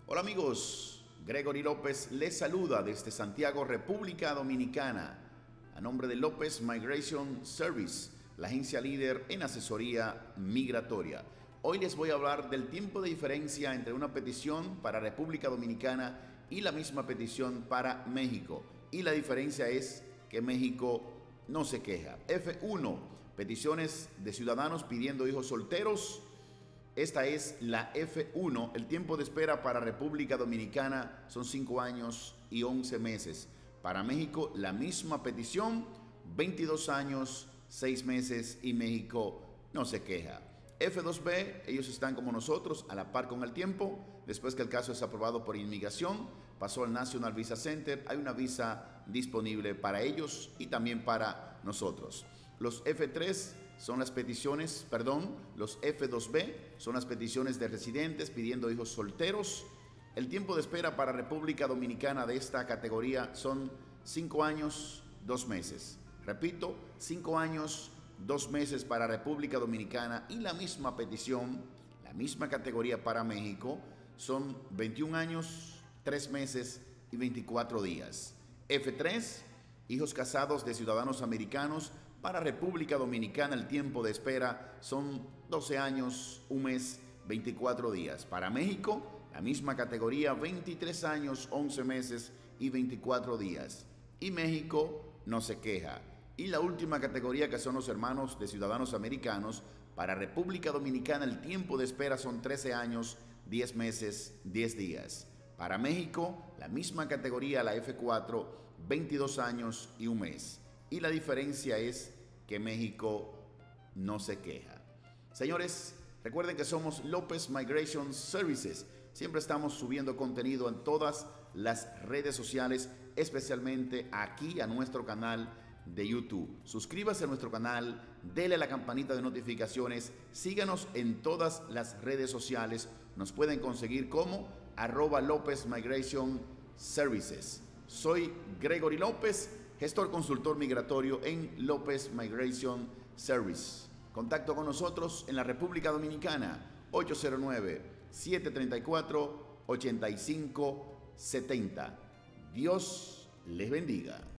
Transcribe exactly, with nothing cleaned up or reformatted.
Hola amigos, Gregory López les saluda desde Santiago, República Dominicana, a nombre de López Migration Service, la agencia líder en asesoría migratoria. Hoy les voy a hablar del tiempo de diferencia entre una petición para República Dominicana y la misma petición para México. Y la diferencia es que México no se queja. F uno, peticiones de ciudadanos pidiendo hijos solteros. Esta es la F uno. El tiempo de espera para República Dominicana son cinco años y once meses. Para México, la misma petición, veintidós años, seis meses, y México no se queja. F dos B, ellos están como nosotros, a la par con el tiempo. Después que el caso es aprobado por inmigración, pasó al National Visa Center. Hay una visa disponible para ellos y también para nosotros. Los F tres son las peticiones, perdón, los F dos B son las peticiones de residentes pidiendo hijos solteros. El tiempo de espera para República Dominicana de esta categoría son cinco años, dos meses. Repito, cinco años, dos meses para República Dominicana, y la misma petición, la misma categoría para México, son veintiún años, tres meses y veinticuatro días. F tres, hijos casados de ciudadanos americanos. Para República Dominicana el tiempo de espera son doce años, un mes, veinticuatro días. Para México, la misma categoría, veintitrés años, once meses y veinticuatro días. Y México no se queja. Y la última categoría, que son los hermanos de ciudadanos americanos, para República Dominicana el tiempo de espera son trece años, diez meses, diez días. Para México, la misma categoría, la F cuatro, veintidós años y un mes. Y la diferencia es que México no se queja. Señores, recuerden que somos López Migration Services. Siempre estamos subiendo contenido en todas las redes sociales, especialmente aquí a nuestro canal de YouTube. Suscríbase a nuestro canal, dele a la campanita de notificaciones, síganos en todas las redes sociales. Nos pueden conseguir como arroba López Migration Services. Soy Gregory López, gestor consultor migratorio en López Migration Service. Contacto con nosotros en la República Dominicana, ocho cero nueve, siete tres cuatro, ocho cinco siete cero. Dios les bendiga.